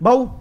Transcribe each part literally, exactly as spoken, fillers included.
Baú.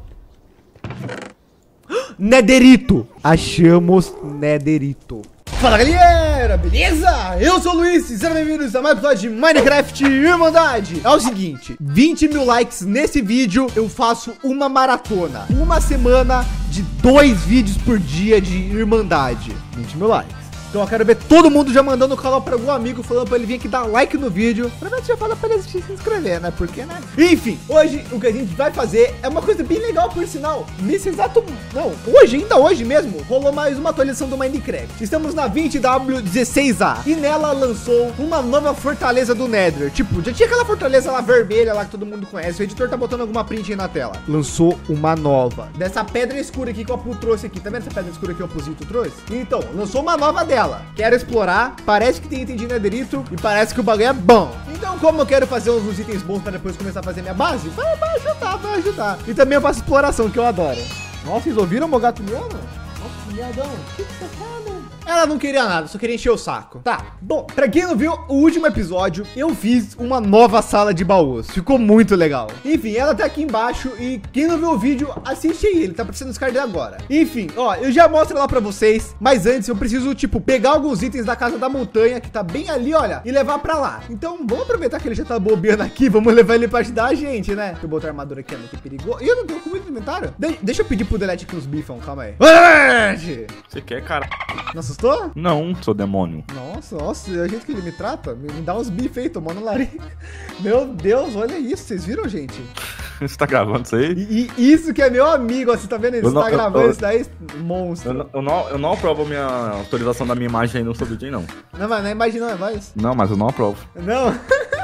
Netherito. Achamos Netherito. Fala galera, beleza? Eu sou o Luiz e sejam bem-vindos a mais um episódio de Minecraft Irmandade. É o seguinte, vinte mil likes nesse vídeo, eu faço uma maratona. Uma semana de dois vídeos por dia de Irmandade. vinte mil likes. Então eu quero ver todo mundo já mandando o canal pra algum amigo, falando pra ele vir aqui dar like no vídeo. Provavelmente já fala pra ele se inscrever, né? Porque, né? Enfim, hoje o que a gente vai fazer é uma coisa bem legal, por sinal. Nesse exato... Não, hoje, ainda hoje mesmo, rolou mais uma atualização do Minecraft. Estamos na vinte W dezesseis A e nela lançou uma nova fortaleza do Nether. Tipo, já tinha aquela fortaleza lá vermelha lá que todo mundo conhece. O editor tá botando alguma print aí na tela. Lançou uma nova. Dessa pedra escura aqui que o Apu trouxe aqui. Tá vendo essa pedra escura que o Apuzinho trouxe? Então, lançou uma nova dela. Quero explorar, parece que tem item de Netherito e parece que o bagulho é bom. Então, como eu quero fazer uns itens bons para depois começar a fazer minha base, vai, vai ajudar, vai ajudar. E também eu faço exploração, que eu adoro. Nossa, vocês ouviram o meu gato miando? Nossa, miadão. O que que você fala? Ela não queria nada, só queria encher o saco. Tá, bom, pra quem não viu o último episódio, eu fiz uma nova sala de baús. Ficou muito legal. Enfim, ela tá aqui embaixo e quem não viu o vídeo, assiste aí, ele tá precisando dos cards agora. Enfim, ó, eu já mostro lá pra vocês, mas antes eu preciso, tipo, pegar alguns itens da Casa da Montanha, que tá bem ali, olha, e levar pra lá. Então, vamos aproveitar que ele já tá bobeando aqui, vamos levar ele pra ajudar a gente, né? Deixa eu botar a armadura aqui, é muito perigoso. Ih, eu não tenho comida no inventário? De deixa eu pedir pro Delete aqui uns bifão, calma aí. Você quer, cara? Não assustou? Não, seu demônio. Nossa, nossa, é o jeito que ele me trata. Me, me dá uns bifes aí, tomando larica. Meu Deus, olha isso. Vocês viram, gente? Você tá gravando isso aí? E, e isso que é meu amigo, ó, você tá vendo? Ele tá gravando eu, isso daí, monstro. Eu não, eu, não, eu não aprovo a minha autorização da minha imagem aí no seu vídeo aí, não. Não, mas não imagina, é mais. Não, mas eu não aprovo. Não.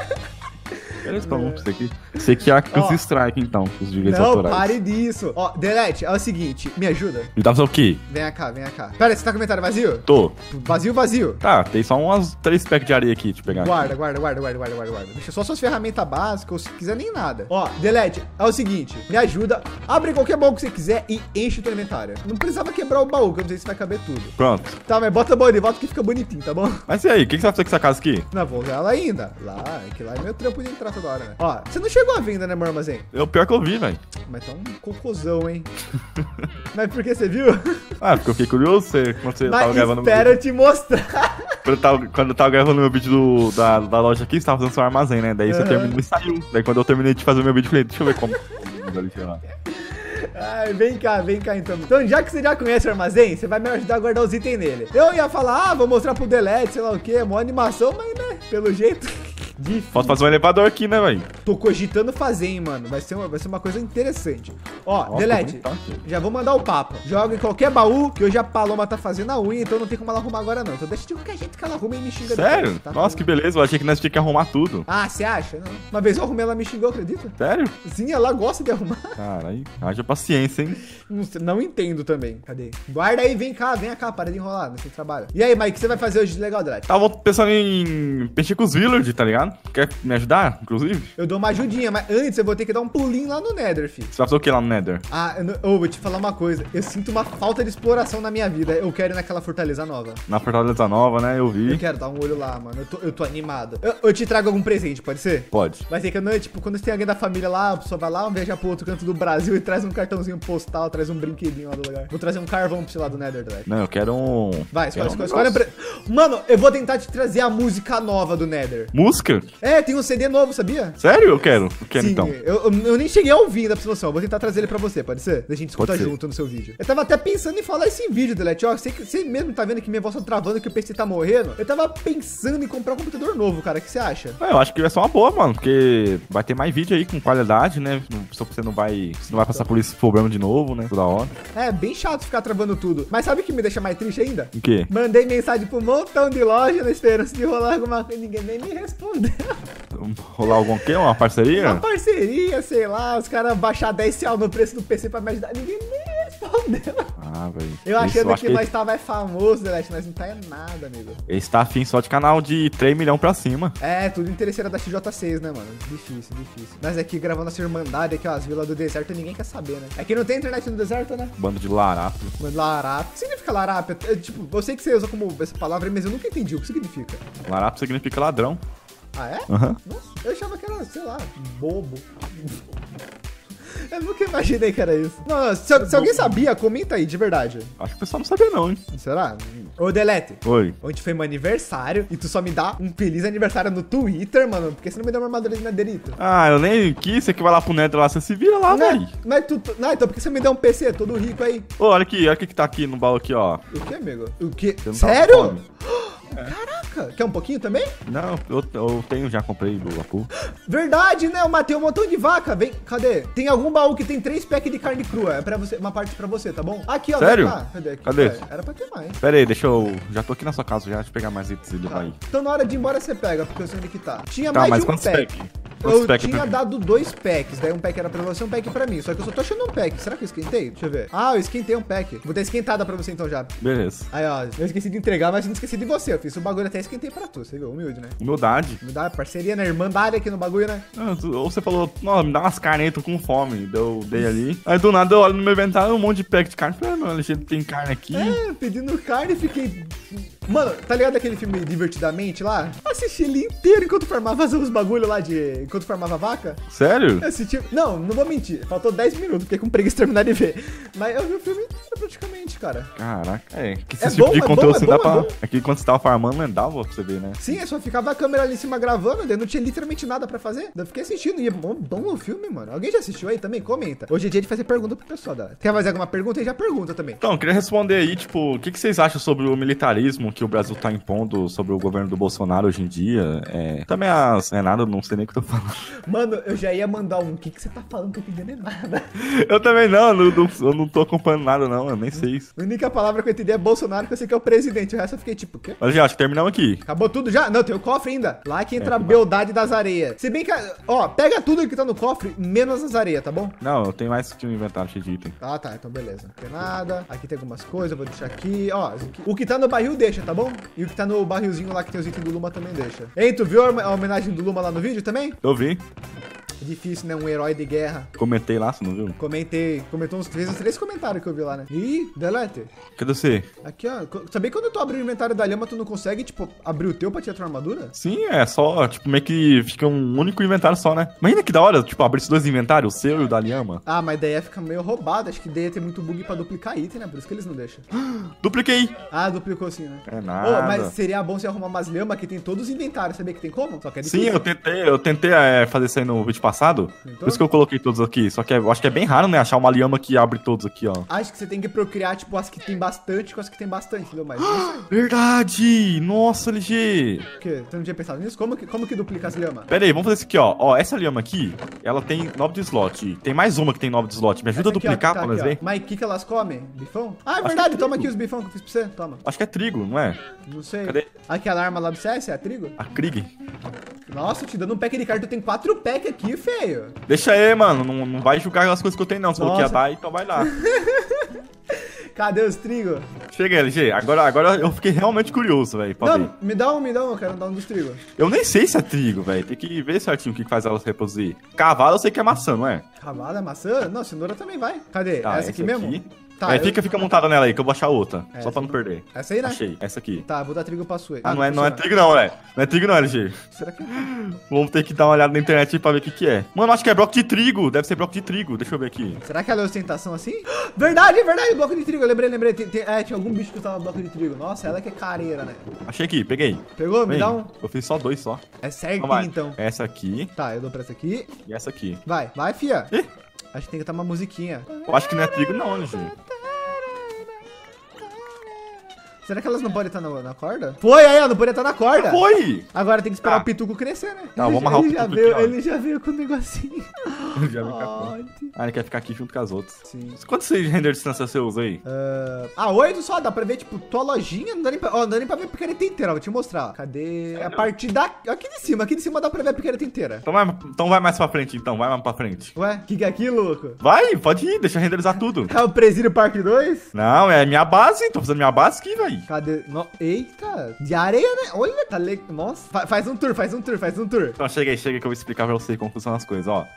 Eles estão, você que, você que arca os strike, então, os direitos não, autorais. Não, pare disso. Ó, Delete, é o seguinte, me ajuda. Me dá o quê? Vem cá, vem cá. Pera, você tá com o inventário vazio? Tô. Vazio, vazio. Tá, tem só umas três packs de areia aqui, deixa eu pegar. Guarda, aqui. guarda, guarda, guarda, guarda, guarda, guarda. Deixa só suas ferramentas básicas, ou se quiser nem nada. Ó, Delete, é o seguinte, me ajuda, abre qualquer baú que você quiser e enche o teu inventário. Não precisava quebrar o baú, que eu não sei se vai caber tudo. Pronto. Tá, mas bota a baú de volta que fica bonitinho, tá bom? Mas e aí, o que, que você vai fazer com essa casa aqui? Não, vou usar ela ainda. Lá, é que lá é meu trampo de entrar toda hora, né? Ó, você não chegou à venda, né, meu armazém? É o pior que eu vi, velho. Mas tá um cocôzão, hein? Mas por que você viu? Ah, porque eu fiquei curioso você, quando você mas tava gravando espera eu te mostrar. Quando eu tava, quando eu tava gravando meu vídeo do, da, da loja aqui, você tava fazendo seu armazém, né? Daí você uhum. terminou e saiu. Daí quando eu terminei de fazer o meu vídeo, eu falei, deixa eu ver como... Ai, vem cá, vem cá então. Então, já que você já conhece o armazém, você vai me ajudar a guardar os itens nele. Eu ia falar, ah, vou mostrar pro Delete, sei lá o que, mó animação, mas né, pelo jeito... Difícil. Posso fazer um elevador aqui, né, velho? Tô cogitando fazer, hein, mano. Vai ser uma, vai ser uma coisa interessante. Ó, nossa, Delete, já vou mandar o papo. Joga em qualquer baú, que hoje a Paloma tá fazendo a unha, então não tem como ela arrumar agora, não. Então deixa de qualquer jeito que ela arruma e me xinga. Sério? Depois, tá? Nossa, que beleza. Eu achei que nós tínhamos que arrumar tudo. Ah, você acha? Não. Uma vez eu arrumei, ela me xingou, acredita? Sério? Sim, ela gosta de arrumar. Caralho, haja paciência, hein? Não, não entendo também. Cadê? Guarda aí, vem cá, vem cá, para de enrolar nesse trabalho. E aí, Mike, o que você vai fazer hoje de legal, Delete? Tava pensando em mexer com os villagers, tá ligado? Quer me ajudar, inclusive? Eu dou uma ajudinha, mas antes eu vou ter que dar um pulinho lá no Nether, filho. Você vai fazer o que lá no Nether? Ah, eu, não, eu vou te falar uma coisa. Eu sinto uma falta de exploração na minha vida. Eu quero ir naquela fortaleza nova. Na Fortaleza Nova, né? Eu vi. Eu quero dar um olho lá, mano. Eu tô, eu tô animado. Eu, eu te trago algum presente, pode ser? Pode. Vai ser que eu não, tipo, quando tem alguém da família lá, a pessoa vai lá, viaja pro outro canto do Brasil e traz um cartãozinho postal, traz um brinquedinho lá do lugar. Vou trazer um carvão pra você lá do Nether, Delete. Não, eu quero um... Vai, escolhe, quero escolhe, um escolhe. Pre... Mano, eu vou tentar te trazer a música nova do Nether. Música? É, tem um C D novo, sabia? Sério? Eu quero. Eu quero, Sim, então. Eu, eu, eu nem cheguei a ouvir ainda pra você noção. Eu vou tentar trazer ele pra você, pode ser? Deixa a gente escutar Pode ser. junto no seu vídeo. Eu tava até pensando em falar isso em vídeo, Delete. Ó, você, você mesmo tá vendo que minha voz tá travando, que o P C tá morrendo. Eu tava pensando em comprar um computador novo, cara. O que você acha? É, eu acho que vai ser uma boa, mano. Porque vai ter mais vídeo aí com qualidade, né? Só que você não vai. Você não vai passar por esse problema de novo, né? Toda hora. É, bem chato ficar travando tudo. Mas sabe o que me deixa mais triste ainda? O quê? Mandei mensagem pro um montão de loja na esperança de rolar alguma coisa. Ninguém nem me respondeu. Rolar algum quê? Uma parceria? Uma parceria, sei lá. Os caras baixar dez reais no preço do P C pra me ajudar. Ninguém nem respondeu. Ah, velho. Eu achando acho que, que nós tava é famoso, Delete, mas não tá é nada, amigo. Esse tá afim só de canal de três milhões pra cima. É, tudo interesseira da X J seis, né, mano? Difícil, difícil. Mas aqui gravando essa irmandade aqui, ó, as vilas do deserto, ninguém quer saber, né? Aqui não tem internet no deserto, né? Bando de larápio. Mano, larápio. O que significa larápio? É, tipo, eu sei que você usa como essa palavra, mas eu nunca entendi o que significa. Larápio significa ladrão. Ah, é? Aham. Nossa, eu achava que era, sei lá, bobo. Eu nunca imaginei que era isso. Não, se, se alguém sabia, comenta aí, de verdade. Acho que o pessoal não sabia não, hein? Será? Ô, Delete. Oi. Ontem foi meu aniversário e tu só me dá um feliz aniversário no Twitter, mano. Por que você não me deu uma armadura de Nederito? Ah, eu nem quis. Você que vai lá pro Nether lá, você se vira lá, Não, velho. mas tu, tu- não, então por que você me deu um P C todo rico aí? Ô, olha aqui, olha o que que tá aqui no baú aqui, ó. O que, amigo? O que? Você não tá com Sério? fome? Caraca, quer um pouquinho também? Não, eu, eu tenho, já comprei do Apu. Verdade, né? Eu matei um montão de vaca. Vem, cadê? Tem algum baú que tem três packs de carne crua. É pra você, uma parte pra você, tá bom? Aqui, ó. Sério? Vem cá. Cadê? Aqui, Cadê? é, era pra ter mais. Pera aí, deixa eu... Já tô aqui na sua casa, já. Deixa eu pegar mais itens e levar Tá. aí. Então na hora de ir embora você pega, porque eu sei onde que tá. Tinha Tá, mais mas de um quantos pack. pack? Quantos Eu pack tinha pra mim? dado dois packs, daí um pack era pra você, um pack pra mim. Só que eu só tô achando um pack. Será que eu esquentei? Deixa eu ver. Ah, eu esquentei um pack. Vou dar esquentada pra você então já. Beleza. Aí, ó, eu esqueci de entregar, mas eu não esqueci de você. Eu fiz o bagulho até esquentei pra tu. Você viu? Humilde, né? Humildade. Me dá parceria, né? Irmandade aqui no bagulho, né? Ah, tu- Ou você falou, não, me dá umas carnes aí, tô com fome. Eu dei ali. Aí do nada eu olho no meu inventário um monte de pack de carne. Falei, ah, meu, Alexandre, tem carne aqui. É, pedindo carne e fiquei... Mano, tá ligado aquele filme Divertidamente lá? Assisti ele inteiro enquanto farmava os bagulho lá de... Enquanto farmava vaca. Sério? Eu assisti... Não, não vou mentir. Faltou dez minutos, fiquei com preguiça de terminar de ver. Mas eu vi o filme inteiro praticamente, cara. Caraca, é. Que esse É tipo bom, de é conteúdo bom, você é dá bom, pra. é bom. Aqui quando você tava farmando, não dava pra você ver, né? Sim, eu só ficava a câmera ali em cima gravando, daí não tinha literalmente nada pra fazer. Daí eu fiquei assistindo. E é bom, bom o filme, mano. Alguém já assistiu aí também? Comenta. Hoje é dia de fazer pergunta pro pessoal. Da... Quer fazer alguma pergunta aí? Já pergunta também. Então, eu queria responder aí, tipo, o que, que vocês acham sobre o militarismo que o Brasil tá impondo sobre o governo do Bolsonaro hoje em dia? É, também as. É nada, eu não sei nem o que eu tô falando. Mano, eu já ia mandar um. O que, que você tá falando que eu tô entendendo nada? Eu também não, não, não- eu não tô acompanhando nada, não, eu nem sei isso. A única palavra que eu entendi é Bolsonaro, que eu sei que é o presidente. O resto eu fiquei tipo, o quê? Mas já, acho que terminamos aqui. Acabou tudo já? Não, tem o cofre ainda. Lá que entra É, a beldade das areias. Se bem que, ó, pega tudo que tá no cofre, menos as areias, tá bom? Não, eu tenho mais que um inventário cheio de item. Ah, tá, então beleza. Não tem nada. Aqui tem algumas coisas, eu vou deixar aqui. Ó, isso aqui- o que tá no barril deixa, tá bom? E o que tá no barrilzinho lá que tem os itens do Luma também deixa. Ei, tu viu a hom- a homenagem do Luma lá no vídeo também? Eu vi, É difícil, né? Um herói de guerra. comentei lá, você não viu? Comentei, comentou uns três, uns três comentários que eu vi lá, né? Ih, delete. Cadê você? Aqui, ó. co- Sabia que quando tu abre o inventário da Lhama, tu não consegue, tipo, abrir o teu pra tirar tua armadura? Sim, é só, tipo, meio que fica um único inventário só, né? Imagina que da hora, tipo, abrir esses dois inventários, o seu e o da Lhama. Ah, mas daí ia ficar meio roubado. Acho que daí ia ter muito bug pra duplicar item, né? Por isso que eles não deixam. Dupliquei. Ah, duplicou sim, né? É Ô, nada. mas seria bom você arrumar umas lhamas que tem todos os inventários. Sabia que tem como? Só que é Sim, difícil. eu tentei, eu tentei é, fazer isso aí no vídeo passado. Tentou? Por isso que eu coloquei todos aqui. Só que é- eu acho que é bem raro, né? Achar uma Lhama que abre todos aqui, ó. Acho que você tem que procriar, tipo, as que tem bastante com as que tem bastante, entendeu? Mas isso Verdade! Nossa, L G! o quê? Você não tinha pensado nisso? Como que, como que duplica as lhamas? Pera aí, vamos fazer isso aqui, ó. Ó, essa Lhama aqui, ela tem nove de slot. Tem mais uma que tem nove de slot. Me ajuda Essa a aqui, ó, duplicar que tá pra nós aqui, ó. ver? Mas o que, que elas comem? Bifão? Ah, é que verdade. é Toma trigo. aqui os bifão que eu fiz pra você. Toma. Acho que é trigo, não é? Não sei. Cadê? Aquela arma lá do C S é trigo? A Krieg. Nossa, te dando um pack de carta. Tu tem quatro packs aqui, feio. Deixa aí, mano. Não, não vai julgar as coisas que eu tenho, não. Se falou que ia Nossa. dar, então vai lá. Cadê os trigo? Chega, L G. Agora, agora eu fiquei realmente curioso, velho. pra ver. Não, me dá um, me dá um. Eu quero dar um dos trigo. Eu nem sei se é trigo, velho. Tem que ver certinho o que que faz ela se reproduzir. Cavalo eu sei que é maçã, não é? Cavalo é maçã? Não, cenoura também vai. Cadê? Tá, essa aqui essa mesmo? aqui. Tá, é, eu- fica, fica montada nela aí, que eu vou achar outra. Essa só pra não aqui. perder. Essa aí, né? Achei, essa aqui. Tá, vou dar trigo pra sua. Ah, não é, não é funciona. trigo não, né? Não é trigo não, L G. Será que é? Vamos ter que dar uma olhada na internet aí pra ver o que que é. Mano, acho que é bloco de trigo. Deve ser bloco de trigo. Deixa eu ver aqui. Será que ela é ostentação assim? Verdade, verdade, bloco de trigo. Eu lembrei, lembrei. Tem- tem- é, tinha algum bicho que usava bloco de trigo. Nossa, ela que é careira, né? Achei aqui, peguei. Pegou? Me Vem. dá um. Eu fiz só dois só. É certinho, Então vai. então. Essa aqui Tá, eu dou pra essa aqui. e essa aqui. Vai, vai, fia. Ih, Acho que tem que estar uma musiquinha. eu acho que não é trigo não, L G. Será que elas não podem estar na, na corda? Foi aí, ó, não podia estar na corda. Foi! Agora tem que esperar Ah. o pituco crescer, né? Tá, ele, vamos amarrar o ele já pituco veio, aqui, ó. Ele já veio com o negocinho. Já vem cá. Onde? Ah, ele quer ficar aqui junto com as outras. Sim. Quantos render distância você usa aí? Ah, ah, oito só, dá pra ver, tipo, tua lojinha, não dá nem pra, ó, não dá nem pra ver a picareta inteira, ó, vou te mostrar. Cadê? A partir da... Aqui de cima, aqui de cima dá pra ver a picareta inteira. Então vai, então vai mais pra frente, então. Vai mais pra frente. Ué, que que é aquilo, louco? Vai, pode ir. Deixa eu renderizar tudo. É o Presídio Parque dois? Não, é minha base. Tô fazendo minha base aqui, velho. Cadê? No... Eita, de areia, né? Olha, tá legal. Nossa, Fa- faz um tour, faz um tour, faz um tour. Então chega aí, chega que eu vou explicar pra você como funcionam as coisas, ó. Hum. Se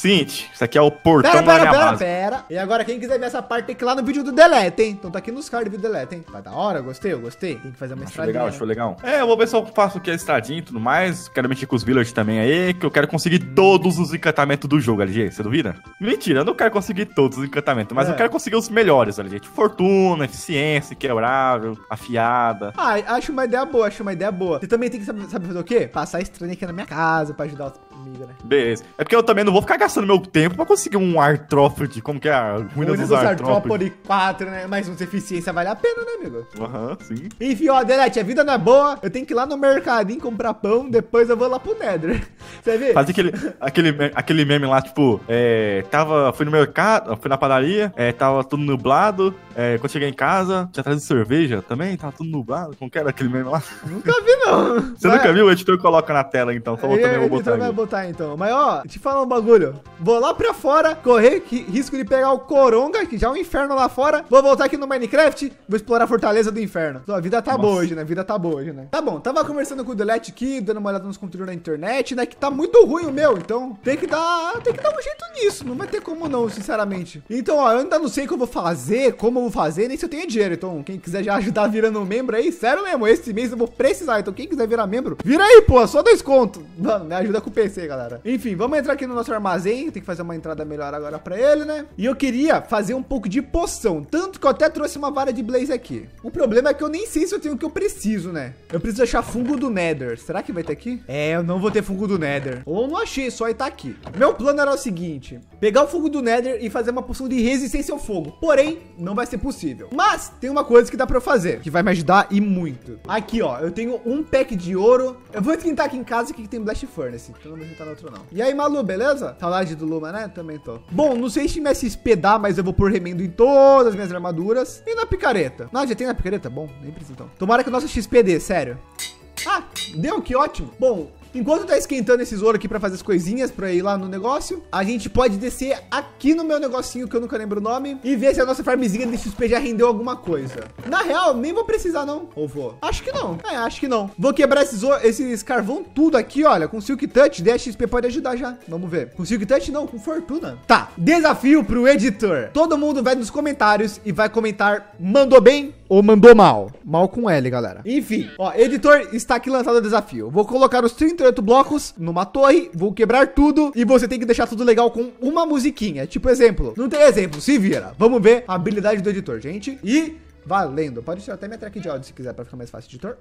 Seguinte, isso aqui é o portão Pera, da pera, minha pera, base. pera. E agora quem quiser ver essa parte tem que ir lá no vídeo do Delete, hein? Então tá aqui nos cards do vídeo do Delete, hein? Vai da hora, gostei, eu gostei. Tem que fazer uma Achou estradinha. legal, né? achou legal. É, eu vou ver se eu faço o que é estradinha e tudo mais. Quero mexer com os villagers também aí, que eu quero conseguir todos os encantamentos do jogo, L G. Você duvida? Mentira, eu não quero conseguir todos os encantamentos, mas É. eu quero conseguir os melhores, L G. Tipo, fortuna, eficiência, quebrável, afiada. Ah, acho uma ideia boa, acho uma ideia boa. Você também tem que saber, saber fazer o quê? Passar estranho aqui na minha casa pra ajudar os amigos, né? Beleza. É porque eu também não vou ficar gastando meu tempo pra conseguir um artrópode. Como que é a ruína dos Unidos artrópodes? Artrópode quatro, né? Mas uns eficiência vale a pena, né, amigo? Aham, sim. Enfim, ó, Delete, a vida não é boa. Eu tenho que ir lá no mercadinho comprar pão, depois eu vou lá pro Nether. Você vê? Fazia aquele, aquele, me- aquele meme lá, tipo, é, tava, fui no mercado, fui na padaria, é, tava tudo nublado, é, quando cheguei em casa, tinha trazido cerveja também, tava tudo nublado, como que era aquele meme lá? Nunca vi, não. Você nunca viu? O editor coloca na tela, então, só eu também vou botar vai aí. botar então. Mas ó, te falar um bagulho. Vou lá pra fora, correr, que- risco de pegar o Coronga, que já é um inferno lá fora. Vou voltar aqui no Minecraft, vou explorar a Fortaleza do Inferno. Então, a vida tá Nossa. boa hoje, né? A vida tá boa hoje, né? Tá bom, tava conversando com o Delete aqui, dando uma olhada nos conteúdos na internet, né? Que tá muito ruim o meu, então tem que dar, tem que dar um jeito nisso. Não vai ter como não, sinceramente. Então, ó, eu ainda não sei o que eu vou fazer, como eu vou fazer, nem se eu tenho dinheiro. Então, quem quiser já ajudar virando um membro aí, sério mesmo, esse mês eu vou precisar. Então, quem quiser virar membro, vira aí, pô, só dois contos. Mano, me ajuda com o P C, galera. Enfim, vamos entrar aqui no nosso armazém. Tem que fazer uma entrada melhor agora pra ele, né? E eu queria fazer um pouco de poção, tanto que eu até trouxe uma vara de blaze aqui. O problema é que eu nem sei se eu tenho o que eu preciso, né? Eu preciso achar fungo do Nether. Será que vai ter aqui? É, eu não vou ter fungo do Nether. Ou eu não achei, só aí tá aqui. Meu plano era o seguinte: pegar o fungo do Nether e fazer uma poção de resistência ao fogo. Porém, não vai ser possível. Mas tem uma coisa que dá pra eu fazer, que vai me ajudar e muito. Aqui, ó, eu tenho um pack de ouro. Eu vou esquentar aqui em casa que tem Blast Furnace. Então não vou esquentar no outro, não. E aí, Malu, beleza? Saudade do Luma, né? Também tô. Bom, não sei se me S P dá, mas eu vou pôr remendo em todas as minhas armaduras. E na picareta? Não, já tem na picareta? Bom, nem precisa então. Tomara que o nosso X P dê, sério. Ah, deu, que ótimo. Bom, enquanto tá esquentando esses ouro aqui pra fazer as coisinhas pra ir lá no negócio, a gente pode descer aqui no meu negocinho, que eu nunca lembro o nome, e ver se a nossa farmzinha de X P já rendeu alguma coisa. Na real, nem vou precisar não. Ou vou? Acho que não. É, acho que não. Vou quebrar esses, ouro- esses carvão tudo aqui, olha, com Silk Touch, daí a X P pode ajudar já. Vamos ver. Com Silk Touch não, com fortuna. Tá, desafio pro editor. Todo mundo vai nos comentários e vai comentar mandou bem ou mandou mal. Mal com L, galera. Enfim, ó, editor, está aqui lançado o desafio. Vou colocar os trinta e oito blocos numa torre, vou quebrar tudo e você tem que deixar tudo legal com uma musiquinha. Tipo exemplo. Não tem exemplo, se vira. Vamos ver a habilidade do editor, gente. E valendo. Pode tirar até minha track de áudio se quiser pra ficar mais fácil, editor.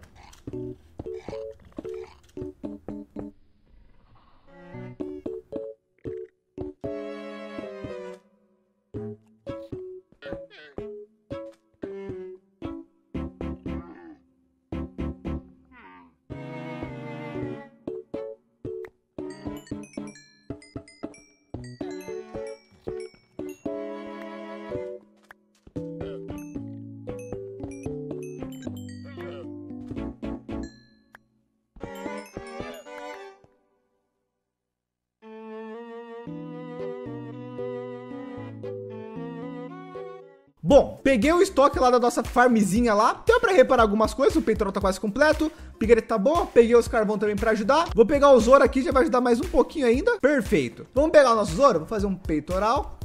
Bom, peguei o estoque lá da nossa farmzinha lá. Deu pra reparar algumas coisas. O peitoral tá quase completo. Picareta tá boa. Peguei os carvão também pra ajudar. Vou pegar o ouro aqui, já vai ajudar mais um pouquinho ainda. Perfeito. Vamos pegar o nosso ouro. Vou fazer um peitoral,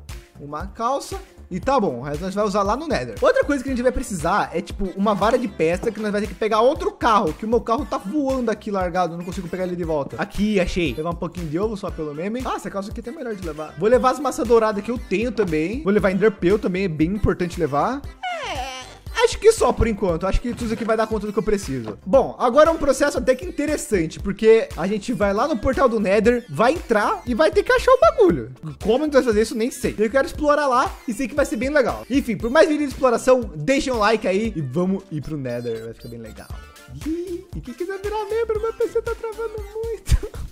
uma calça. E tá bom, o resto nós vai usar lá no Nether. Outra coisa que a gente vai precisar é, tipo, uma vara de pesca que nós vai ter que pegar outro carro, que o meu carro tá voando aqui largado, não consigo pegar ele de volta. Aqui, achei. Levar um pouquinho de ovo só pelo meme. Ah, essa calça aqui é até melhor de levar. Vou levar as maçãs douradas que eu tenho também. Vou levar Enderpeel também, é bem importante levar. É... Acho que só por enquanto, acho que tudo isso aqui vai dar conta do que eu preciso. Bom, agora é um processo até que interessante, porque a gente vai lá no portal do Nether, vai entrar e vai ter que achar o bagulho. Como a gente vai fazer isso, nem sei. Eu quero explorar lá e sei que vai ser bem legal. Enfim, por mais vídeos de exploração, deixem um like aí e vamos ir pro Nether, vai ficar bem legal. E quem quiser virar membro, meu P C tá travando muito.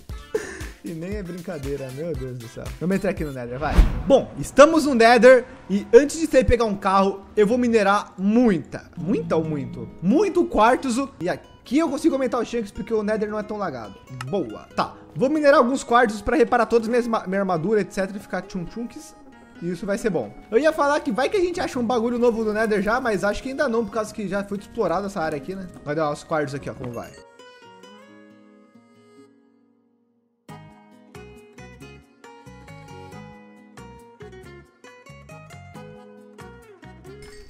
E nem é brincadeira, meu Deus do céu. Vamos entrar aqui no Nether, vai. Bom, estamos no Nether e antes de sair pegar um carro, eu vou minerar muita, muita ou muito? Muito quartzo. E aqui eu consigo aumentar o chunks porque o Nether não é tão lagado. Boa. Tá, vou minerar alguns quartzos para reparar todas as minhas minha armadura, etc. E ficar tchum chunks. E isso vai ser bom. Eu ia falar que vai que a gente acha um bagulho novo do Nether já, mas acho que ainda não, por causa que já foi explorada essa área aqui, né? Vai dar os quartzos aqui, ó, como vai.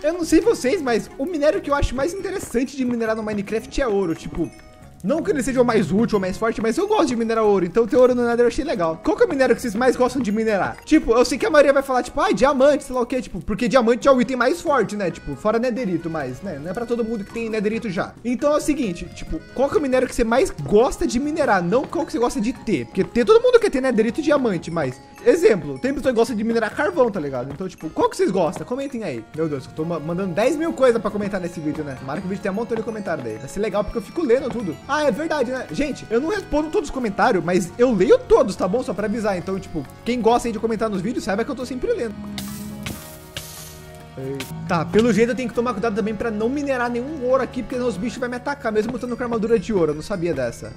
Eu não sei vocês, mas o minério que eu acho mais interessante de minerar no Minecraft é ouro. Tipo, não que ele seja o mais útil ou mais forte, mas eu gosto de minerar ouro. Então ter ouro no Nether eu achei legal. Qual que é o minério que vocês mais gostam de minerar? Tipo, eu sei que a maioria vai falar, tipo, ah, diamante, sei lá o quê. Tipo, porque diamante é o item mais forte, né? Tipo, fora netherito, mas, né? Não é pra todo mundo que tem netherito já. Então é o seguinte, tipo, qual que é o minério que você mais gosta de minerar? Não qual que você gosta de ter. Porque ter, todo mundo quer ter netherito e diamante, mas... Exemplo, tem pessoa que gosta de minerar carvão, tá ligado? Então, tipo, qual que vocês gostam? Comentem aí. Meu Deus, eu tô mandando dez mil coisas pra comentar nesse vídeo, né? Tomara que o vídeo tenha um montão de comentário daí. Vai ser legal porque eu fico lendo tudo. Ah, é verdade, né? Gente, eu não respondo todos os comentários, mas eu leio todos, tá bom? Só pra avisar. Então, tipo, quem gosta aí de comentar nos vídeos, saiba que eu tô sempre lendo. Tá, pelo jeito eu tenho que tomar cuidado também pra não minerar nenhum ouro aqui, porque senão os bichos vão me atacar, mesmo estando com armadura de ouro. Eu não sabia dessa.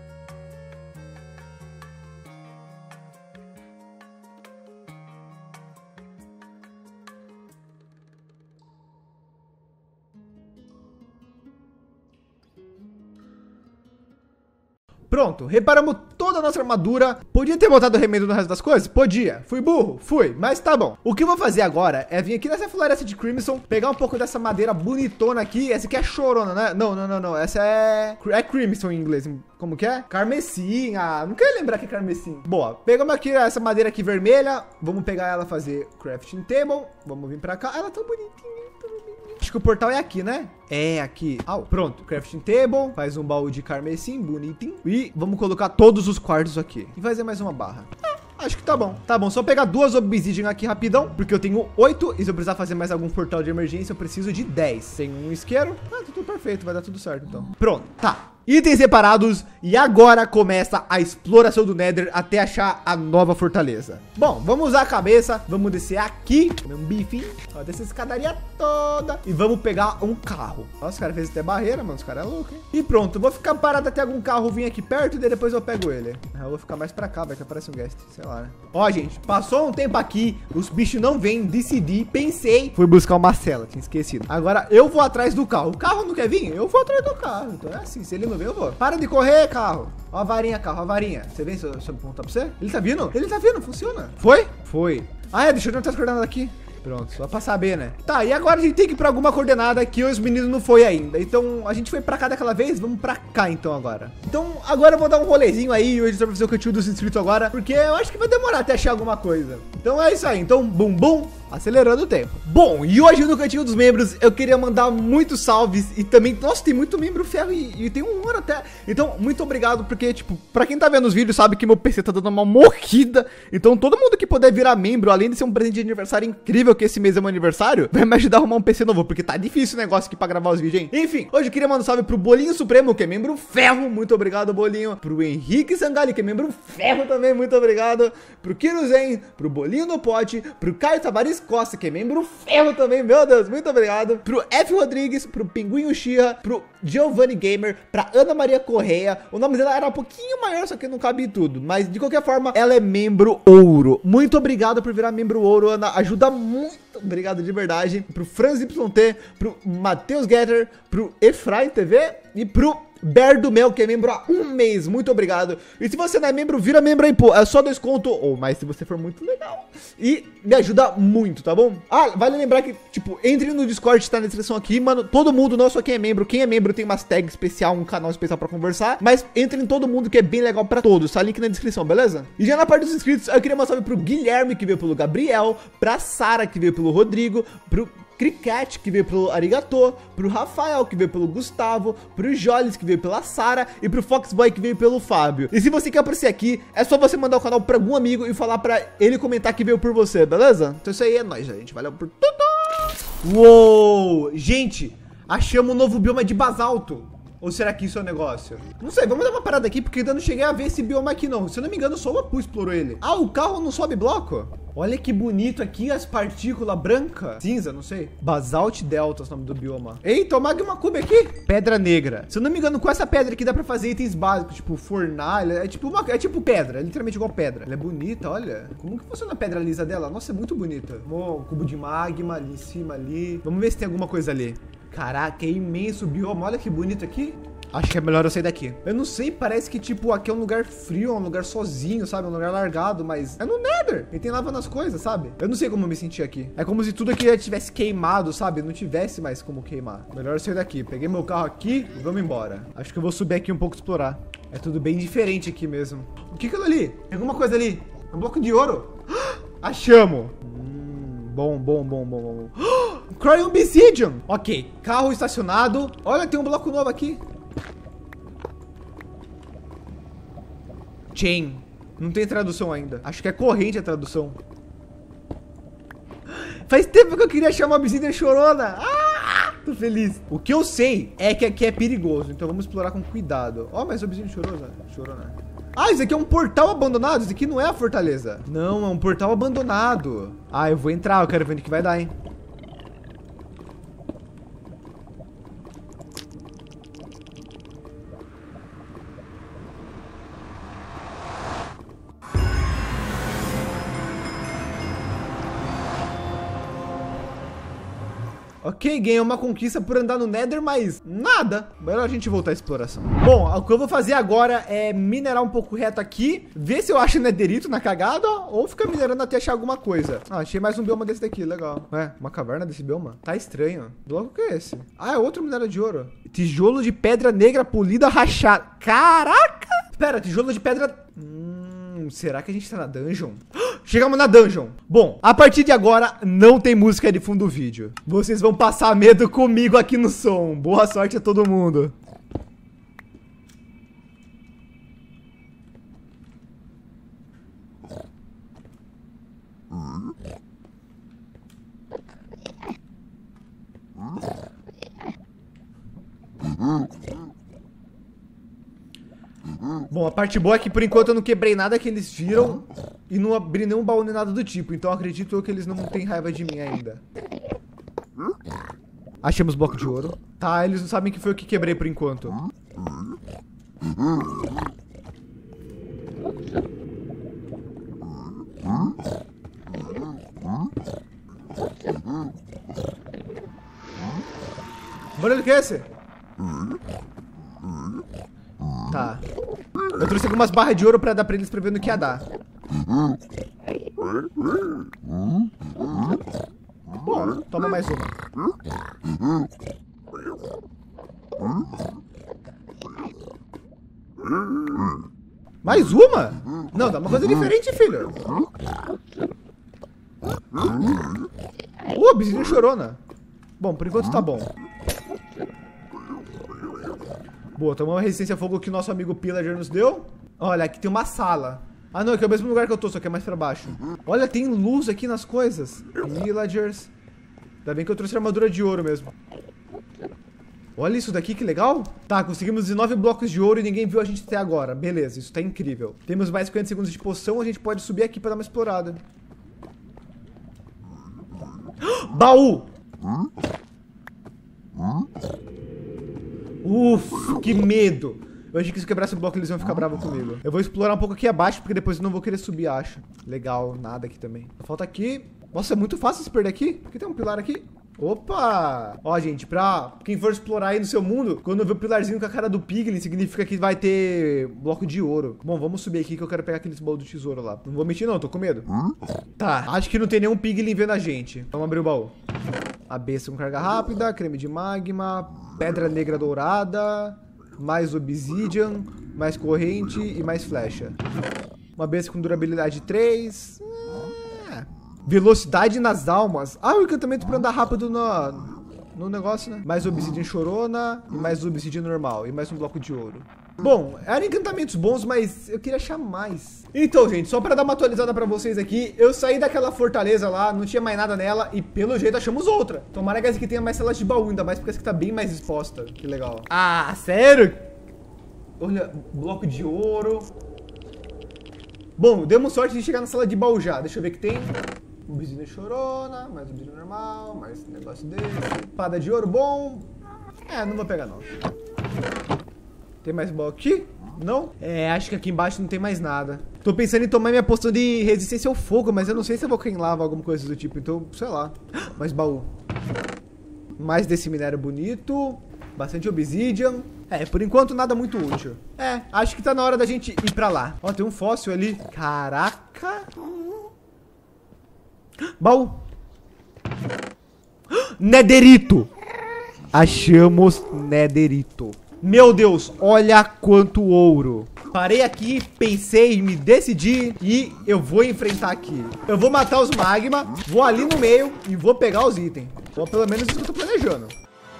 Pronto, reparamos toda a nossa armadura. Podia ter botado remendo no resto das coisas? Podia. Fui burro? Fui, mas tá bom. O que eu vou fazer agora é vir aqui nessa floresta de Crimson, pegar um pouco dessa madeira bonitona aqui. Essa aqui é chorona, né? Não, não, não, não. Essa é... É Crimson em inglês. Como que é? Carmesim. Ah, não quero lembrar que é carmesim. Boa. Pegamos aqui essa madeira aqui vermelha. Vamos pegar ela, fazer crafting table. Vamos vir pra cá. Ela é tão bonitinha. Acho que o portal é aqui, né? É aqui. Ah, pronto. Crafting table. Faz um baú de carmesim, bonitinho. E vamos colocar todos os quartos aqui. E fazer mais uma barra. Ah, acho que tá bom. Tá bom, só pegar duas obsidian aqui rapidão. Porque eu tenho oito. E se eu precisar fazer mais algum portal de emergência, eu preciso de dez. Tem um isqueiro. Ah, tá tudo perfeito. Vai dar tudo certo, então. Pronto. Tá. Itens separados, e agora começa a exploração do Nether até achar a nova fortaleza. Bom, vamos usar a cabeça, vamos descer aqui, comer um bife, ó, descer essa escadaria toda, e vamos pegar um carro. Nossa, os caras fez até barreira, mano, os caras é louco, hein? E pronto, vou ficar parado até algum carro vir aqui perto, e daí depois eu pego ele. Eu vou ficar mais pra cá, vai que aparece um guest, sei lá, né? Ó, gente, passou um tempo aqui, os bichos não vêm, decidi, pensei, fui buscar uma cela, tinha esquecido. Agora eu vou atrás do carro, o carro não quer vir? Eu vou atrás do carro, então é assim, se ele não vem, eu vou. Para de correr, carro. Ó a varinha, carro, ó a varinha. Você vem se eu, se eu apontar pra você? Ele tá vindo? Ele tá vindo, funciona. Foi? Foi. Ah, é, deixa eu anotar as coordenadas aqui. Pronto, só pra saber, né? Tá, e agora a gente tem que ir pra alguma coordenada que os meninos não foi ainda. Então, a gente foi pra cá daquela vez, vamos pra cá então agora. Então, agora eu vou dar um rolezinho aí, o editor vai fazer o cantinho dos inscritos agora, porque eu acho que vai demorar até achar alguma coisa. Então é isso aí, então, bum bum, acelerando o tempo. Bom, e hoje no cantinho dos membros, eu queria mandar muitos salves e também, nossa, tem muito membro ferro e, e tem um ouro até. Então, muito obrigado, porque, tipo, pra quem tá vendo os vídeos sabe que meu P C tá dando uma morrida. Então, todo mundo que puder virar membro, além de ser um presente de aniversário incrível, que esse mês é meu aniversário, vai me ajudar a arrumar um P C novo, porque tá difícil o negócio aqui pra gravar os vídeos, hein? Enfim, hoje eu queria mandar um salve pro Bolinho Supremo, que é membro ferro, muito obrigado, Bolinho. Pro Henrique Sangali, que é membro ferro também, muito obrigado. Pro Kiruzen, pro Bolinho no Pote, pro Caio Tavares Costa, que é membro ferro também, meu Deus, muito obrigado. Pro F Rodrigues, pro Pinguinho Xirra, pro Giovanni Gamer, pra Ana Maria Correia. O nome dela era um pouquinho maior, só que não cabe em tudo, mas de qualquer forma, ela é membro ouro. Muito obrigado por virar membro ouro, Ana, ajuda muito. Obrigado de verdade. Pro Franz Y T, pro Matheus Getter, pro Efraim T V e pro Bear do Mel, que é membro há um mês. Muito obrigado. E se você não é membro, vira membro aí, pô. É só dois conto ou mais se você for muito legal. E me ajuda muito, tá bom? Ah, vale lembrar que, tipo, entre no Discord, tá na descrição aqui, mano. Todo mundo, não só quem é membro. Quem é membro tem umas tags especial, um canal especial pra conversar. Mas entre em todo mundo que é bem legal pra todos. Tá? Link na descrição, beleza? E já na parte dos inscritos, eu queria mandar um salve pro Guilherme, que veio pelo Gabriel, pra Sara, que veio pelo Rodrigo, pro Cricket, que veio pelo Arigato, pro Rafael, que veio pelo Gustavo, pro Jolis, que veio pela Sara, e pro Foxboy, que veio pelo Fábio. E se você quer aparecer aqui, é só você mandar o canal pra algum amigo e falar pra ele comentar que veio por você, beleza? Então isso aí é nóis, gente. Valeu por tudo! Uou! Gente, achamos um novo bioma de basalto. Ou será que isso é um negócio? Não sei, vamos dar uma parada aqui, porque ainda não cheguei a ver esse bioma aqui, não. Se eu não me engano, só o Apu explorou ele. Ah, o carro não sobe bloco? Olha que bonito aqui as partículas brancas. Cinza, não sei. Basalt Delta, o nome do bioma. Eita, o Magma Cube aqui. Pedra negra. Se eu não me engano, com essa pedra aqui dá pra fazer itens básicos, tipo fornalha. É tipo, uma, é tipo pedra, é literalmente igual pedra. Ela é bonita, olha. Como que funciona a pedra lisa dela? Nossa, é muito bonita. Um cubo de magma ali em cima ali. Vamos ver se tem alguma coisa ali. Caraca, é imenso o bioma. Olha que bonito aqui. Acho que é melhor eu sair daqui. Eu não sei, parece que, tipo, aqui é um lugar frio, é um lugar sozinho, sabe? É um lugar largado, mas é no Nether. E tem lava nas coisas, sabe? Eu não sei como eu me senti aqui. É como se tudo aqui já tivesse queimado, sabe? Não tivesse mais como queimar. Melhor eu sair daqui. Peguei meu carro aqui e vamos embora. Acho que eu vou subir aqui um pouco e explorar. É tudo bem diferente aqui mesmo. O que é aquilo ali? Tem alguma coisa ali. É um bloco de ouro. Achamos. Hum, bom, bom, bom, bom, bom. Cry Obsidian. Ok, carro estacionado. Olha, tem um bloco novo aqui. Chain. Não tem tradução ainda. Acho que é corrente a tradução. Faz tempo que eu queria achar uma Obsidian chorona. Ah, tô feliz. O que eu sei é que aqui é perigoso. Então vamos explorar com cuidado. Ó, oh, mas Obsidian chorona. Chorona. Ah, isso aqui é um portal abandonado. Isso aqui não é a fortaleza. Não, é um portal abandonado. Ah, eu vou entrar. Eu quero ver o que vai dar, hein. Ok, ganhei uma conquista por andar no Nether, mas nada. Melhor a gente voltar à exploração. Bom, o que eu vou fazer agora é minerar um pouco reto aqui, ver se eu acho Netherito na cagada, ou ficar minerando até achar alguma coisa. Ah, achei mais um bioma desse daqui, legal. É, uma caverna desse bioma. Tá estranho. Bloco que é esse? Ah, é outro minério de ouro. Tijolo de pedra negra polida rachada. Caraca! Espera, tijolo de pedra... Hum, será que a gente tá na dungeon? Chegamos na dungeon. Bom, a partir de agora não tem música de fundo do vídeo. Vocês vão passar medo comigo aqui no som. Boa sorte a todo mundo. Bom, a parte boa é que por enquanto eu não quebrei nada que eles viram e não abri nenhum baú nem nada do tipo. Então acredito que eles não têm raiva de mim ainda. Achamos bloco de ouro. Tá, eles não sabem que foi o que quebrei por enquanto. Barulho que é esse? Tá. Eu trouxe algumas barras de ouro pra dar pra eles pra ver no que ia dar. Bom, toma mais uma. Mais uma? Não, dá uma coisa diferente, filho. Uh, Obsidian chorona. Bom, por enquanto tá bom. Boa, tomamos a resistência a fogo que o nosso amigo Pillager nos deu. Olha, aqui tem uma sala. Ah, não, aqui é o mesmo lugar que eu tô, só que é mais pra baixo. Olha, tem luz aqui nas coisas. Pillagers. Ainda bem que eu trouxe armadura de ouro mesmo. Olha isso daqui, que legal. Tá, conseguimos dezenove blocos de ouro e ninguém viu a gente até agora. Beleza, isso tá incrível. Temos mais cinquenta segundos de poção, a gente pode subir aqui pra dar uma explorada. Baú! Ufa, que medo. Eu achei que se eu quebrasse o bloco eles iam ficar bravos comigo. Eu vou explorar um pouco aqui abaixo, porque depois eu não vou querer subir, acho. Legal, nada aqui também. Falta aqui. Nossa, é muito fácil se perder aqui. Porque tem um pilar aqui. Opa! Ó, gente, pra quem for explorar aí no seu mundo, quando eu ver o pilarzinho com a cara do Piglin, significa que vai ter bloco de ouro. Bom, vamos subir aqui que eu quero pegar aqueles baús do tesouro lá. Não vou mentir não, tô com medo. Tá, acho que não tem nenhum Piglin vendo a gente. Vamos abrir o baú. A besta com carga rápida, creme de magma, pedra negra dourada, mais obsidian, mais corrente e mais flecha. Uma besta com durabilidade três. É. Velocidade nas almas. Ah, o encantamento pra andar rápido no, no negócio, né? Mais obsidian chorona e mais obsidian normal. E mais um bloco de ouro. Bom, eram encantamentos bons, mas eu queria achar mais. Então, gente, só pra dar uma atualizada pra vocês aqui, eu saí daquela fortaleza lá, não tinha mais nada nela e pelo jeito achamos outra. Tomara que essa aqui tenha mais celas de baú, ainda mais porque essa aqui tá bem mais exposta. Que legal. Ah, sério? Olha, bloco de ouro. Bom, demos sorte de chegar na sala de baú já. Deixa eu ver o que tem. Obsidian chorona, mais obsidian normal, mais negócio desse. Espada de ouro, bom. É, não vou pegar não. Tem mais baú aqui? Não? É, acho que aqui embaixo não tem mais nada. Tô pensando em tomar minha poção de resistência ao fogo, mas eu não sei se eu vou cair em lava ou alguma coisa do tipo, então, sei lá. Mais baú. Mais desse minério bonito. Bastante obsidian. É, por enquanto nada muito útil. É, acho que tá na hora da gente ir pra lá. Ó, tem um fóssil ali. Caraca. Baú. Nederito. Achamos Nederito. Meu Deus, olha quanto ouro. Parei aqui, pensei, me decidi e eu vou enfrentar aqui. Eu vou matar os magma, vou ali no meio e vou pegar os itens. Ou pelo menos isso que eu tô planejando.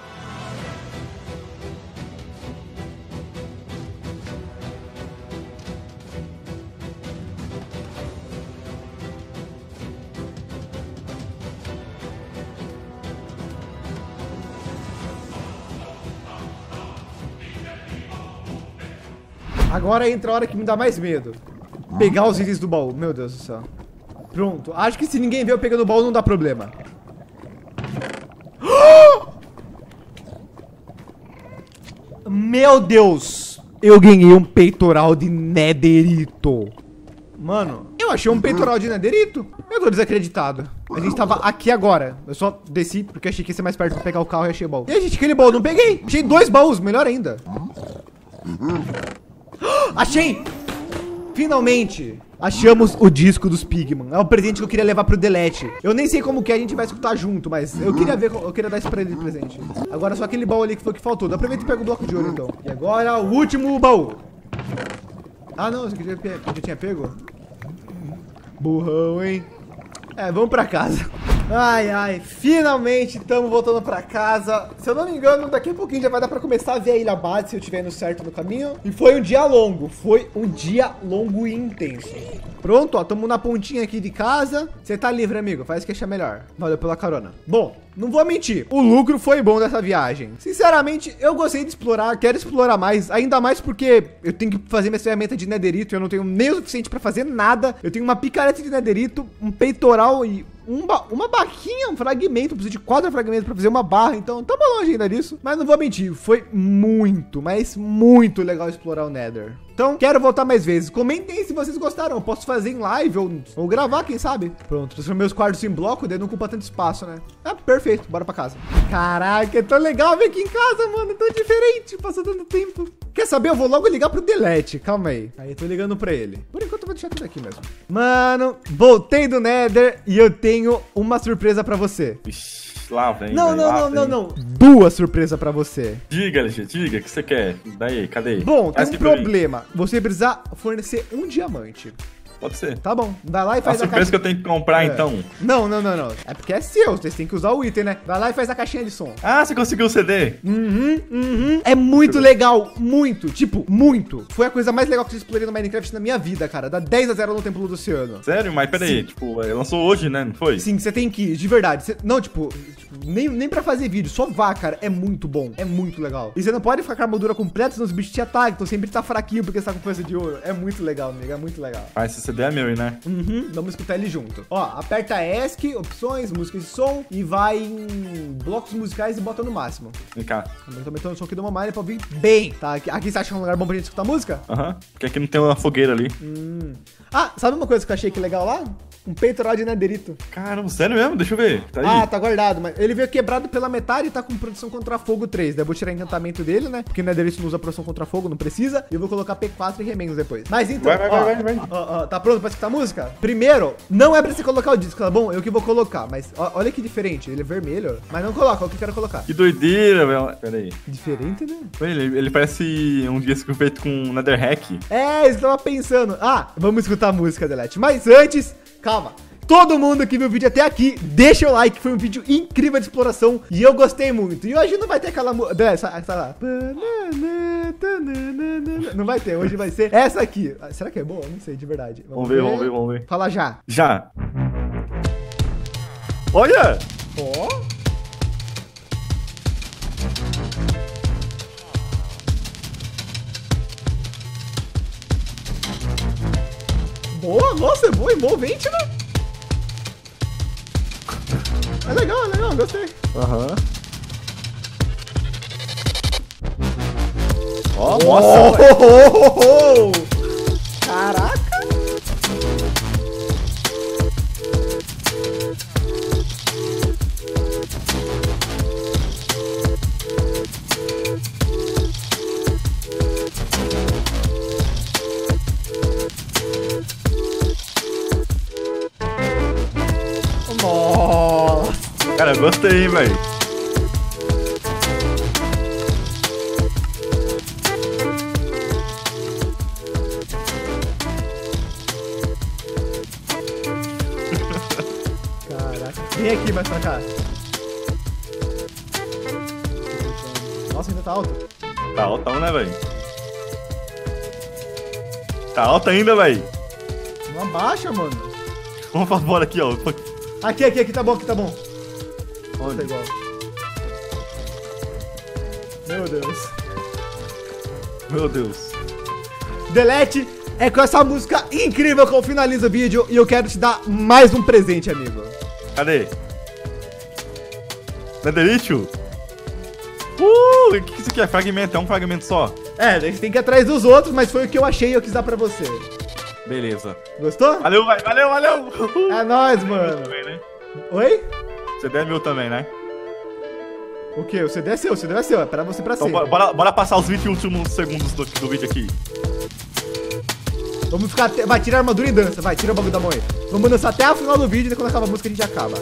Agora entra a hora que me dá mais medo. Pegar os itens do baú. Meu Deus do céu. Pronto. Acho que se ninguém vê eu pegando o baú, não dá problema. Meu Deus. Eu ganhei um peitoral de Nederito. Mano, eu achei um peitoral de Nederito. Eu tô desacreditado. A gente tava aqui agora. Eu só desci porque achei que ia ser mais perto pra pegar o carro e achei o baú. E a gente, aquele baú, não peguei. Achei dois baús, melhor ainda. Achei! Finalmente! Achamos o disco dos Pigman. É o presente que eu queria levar pro Delete. Eu nem sei como que é, a gente vai escutar junto, mas eu queria ver, eu queria dar isso pra ele de presente. Agora só aquele baú ali que foi o que faltou. Aproveita e pega o bloco de ouro então. E agora o último baú. Ah não, eu já, eu já tinha pego? Burrão, hein? É, vamos pra casa. Ai, ai, finalmente estamos voltando pra casa. Se eu não me engano, daqui a pouquinho já vai dar pra começar a ver a ilha base, se eu estiver indo certo no caminho. E foi um dia longo, foi um dia longo e intenso. Pronto, ó, estamos na pontinha aqui de casa. Você tá livre, amigo, faz o que achar melhor. Valeu pela carona. Bom, não vou mentir, o lucro foi bom dessa viagem. Sinceramente, eu gostei de explorar, quero explorar mais. Ainda mais porque eu tenho que fazer minha ferramenta de Nederito, eu não tenho nem o suficiente pra fazer nada. Eu tenho uma picareta de Nederito, um peitoral e... Um ba uma barquinha, um fragmento, eu preciso de quatro fragmentos para fazer uma barra, então estamos longe ainda disso. Mas não vou mentir, foi muito, mas muito legal explorar o Nether. Então, quero voltar mais vezes. Comentem se vocês gostaram, eu posso fazer em live ou, ou gravar, quem sabe. Pronto, transformei os quartos em bloco, daí não ocupa tanto espaço, né? Ah, perfeito, bora pra casa. Caraca, é tão legal vir aqui em casa, mano, é tão diferente, passou tanto tempo. Quer saber? Eu vou logo ligar pro Delete, calma aí. Aí, eu tô ligando pra ele. Por enquanto, eu vou deixar tudo aqui mesmo. Mano, voltei do Nether e eu tenho uma surpresa pra você. Ixi, lá vem. Não, véio, não, lá não, vem. não, não. Duas surpresas pra você. Diga, L G, diga, o que você quer? Daí, cadê? Bom, tem Faz um aqui pra mim. problema. Você precisa fornecer um diamante. Pode ser. Tá bom, vai lá e A faz a, surpresa caixa... que eu tenho que comprar, É. então. Não, não, não, não. É porque é seu, vocês têm que usar o item, né? Vai lá e faz a caixinha de som. Ah, você conseguiu o C D? Uhum, uhum. É muito legal, muito, tipo, muito. Foi a coisa mais legal que eu explorei no Minecraft na minha vida, cara. Dá dez a zero no Templo do Oceano. Sério? Mas peraí, tipo, é, lançou hoje, né? Não foi? Sim, você tem que ir, de verdade. Cê- não, tipo, tipo, nem, nem pra fazer vídeo, só vá, cara. É muito bom, é muito legal. E você não pode ficar com a armadura completa, senão os bichos te atacam. Então sempre tá fraquinho porque você tá com força de ouro. É muito legal, amigo, é muito legal. Ah, esse C D é meu, né? Uhum, vamos escutar ele junto. Ó, aperta ESC, opções, músicas de som e vai em blocos musicais e bota no máximo. Vem cá. Eu tô aumentando o som aqui do mamãe pra ouvir bem, tá? Aqui, aqui você acha um lugar bom pra gente escutar música? Aham. Porque aqui não tem uma fogueira ali. Hum. Ah, sabe uma coisa que eu achei que legal lá? Um peitoral de Nederito. Caramba, sério mesmo? Deixa eu ver. Tá aí. Ah, tá guardado, mas ele veio quebrado pela metade e tá com produção contra fogo três. Daí eu vou tirar o encantamento dele, né? Porque o Nederito não usa produção contra fogo, não precisa. E eu vou colocar P quatro e remendos depois. Mas então, Vai, vai, ó, vai, vai, vai. ó, ó, tá pronto pra escutar a música? Primeiro, não é pra você colocar o disco, tá bom? Eu que vou colocar, mas ó, olha que diferente. Ele é vermelho, mas não coloca, é o que eu quero colocar. Que doideira, velho. Pera aí. Diferente, né? Ele, ele parece um disco feito com Netherhack. É, eu tava pensando. Ah, vamos escutar a música, Delete. Mas antes, calma. Todo mundo que viu o vídeo até aqui, deixa o like, foi um vídeo incrível de exploração e eu gostei muito. E hoje não vai ter aquela música, essa, essa lá. Não vai ter, hoje vai ser essa aqui. Será que é boa? Não sei, de verdade. Vamos ver, vamos ver, vamos ver. Fala já. Já. Olha! Ó. Boa, nossa, é boa, envolvente, né? É legal, é legal, gostei. Aham. Ó, nossa! Oh, oh, oh, oh. Caraca! Cara, eu gostei, hein, velho. Caraca. Vem aqui mais pra cá. Nossa, ainda tá alto. Tá altão, né, velho? Tá alto ainda, velho. Não abaixa, mano. Vamos pra fora aqui, ó. Aqui, aqui, aqui, tá bom, aqui tá bom. Onde? Tá igual. Meu Deus. Meu Deus. Delete é com essa música incrível que eu finalizo o vídeo e eu quero te dar mais um presente, amigo. Cadê? Nederitio? Uh, o que que isso aqui é? Fragmento, é um fragmento só. É, a gente tem que ir atrás dos outros, mas foi o que eu achei e eu quis dar pra você. Beleza. Gostou? Valeu, vai, valeu, valeu. É nóis, mano. Também, né? Oi? C D é meu também, né? O quê? O C D é seu, o C D é seu, é pra você pra Então, sempre. bora, bora passar os vinte últimos segundos do, do vídeo aqui. Vamos ficar até... Vai, tira a armadura e dança, vai, tira o bagulho da mão aí. Vamos dançar até o final do vídeo e quando acabar a música a gente acaba.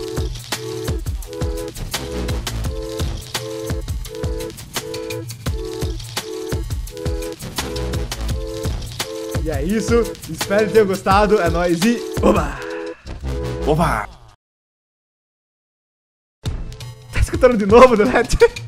E é isso, espero que tenham gostado, é nóis e... Oba! Opa! Tá escutando de novo, Delete?